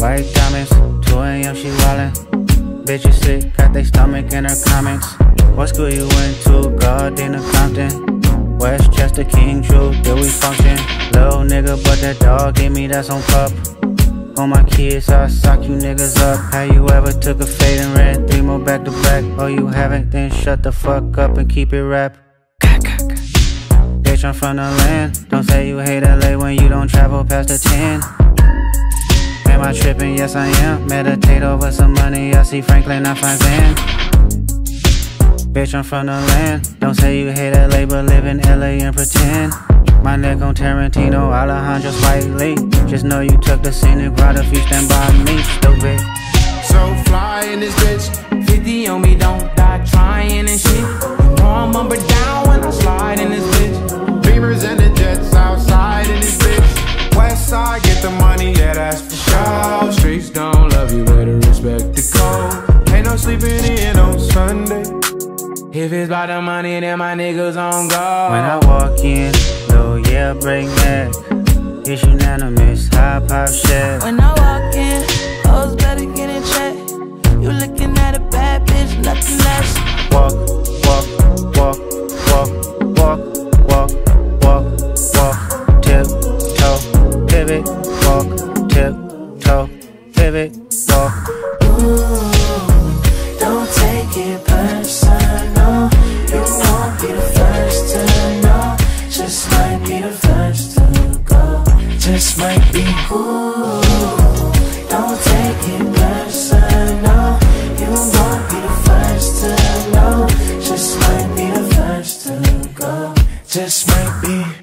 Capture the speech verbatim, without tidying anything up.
white diamonds, two a m she wildin'. Bitches sick, got they stomach in her comments. What school you went to? Gardena Compton, Westchester, King Drew, did we function? Little nigga, but that dog gave me that's on pup. On my kids, I sock you niggas up. Have you ever took a fade and ran three more back to back? Oh, you haven't? Then shut the fuck up and keep it rap. Bitch, I'm from the land. Don't say you hate L A when you don't travel past the ten. Am I tripping? Yes, I am. Meditate over some money. I see Franklin, I find Van. Bitch, I'm from the land. Don't say you hate L A, but live in L A and pretend. My neck on Tarantino, Alejandro Spike Lee. Just know you took the scenic route if you stand by me, stupid. So fly in this bitch, fifty on me, don't die trying and shit. You know I'm umber down when I slide in this bitch. Beamers and the jets outside in this bitch. West side, get the money, yeah, that's for sure. Streets don't love you, better respect the code. Ain't no sleeping in on Sunday. If it's about the money, then my niggas on go. When I walk in, oh yeah, break neck. It's unanimous, high pop shit. When I walk in, hoes better get in check. You looking at a bad bitch, nothing less. Walk, walk, walk, walk, walk, walk, walk, walk, tip, toe, pivot, walk, tip, toe, pivot, walk. Ooh, don't take it personal. You won't be the first to know. Just might be the first to go. Just might be. Ooh, don't take it personal. You won't be the first to know. Just might be the first to go. Just might be.